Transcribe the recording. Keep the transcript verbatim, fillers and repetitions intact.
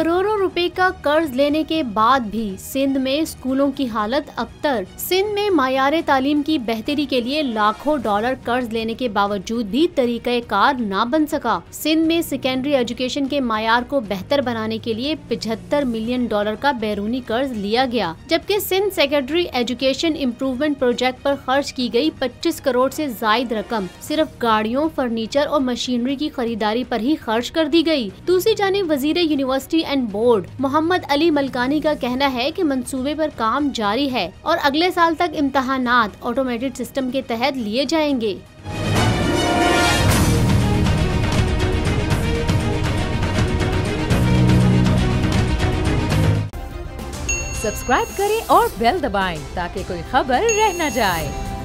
करोड़ों रुपए का कर्ज लेने के बाद भी सिंध में स्कूलों की हालत अख्तर। सिंध में मायारे तालीम की बेहतरी के लिए लाखों डॉलर कर्ज लेने के बावजूद भी तरीक़ेकार ना बन सका। सिंध में सेकेंडरी एजुकेशन के मायार को बेहतर बनाने के लिए पचहत्तर मिलियन डॉलर का बैरूनी कर्ज लिया गया, जबकि Sindh secondary education improvement project पर खर्च की गई पच्चीस करोड़ से जायद रकम सिर्फ गाड़ियों, फर्नीचर और मशीनरी की खरीदारी पर ही खर्च कर दी गई। दूसरी जानिब वजीर university and board Mohammad Ali Malkani का कहना है कि मंसूबे पर काम जारी है और अगले साल तक इम्तहानात ऑटोमेटेड सिस्टम के तहत लिए जाएंगे। सब्सक्राइब करें और बेल दबाएं ताकि कोई खबर रह न जाए।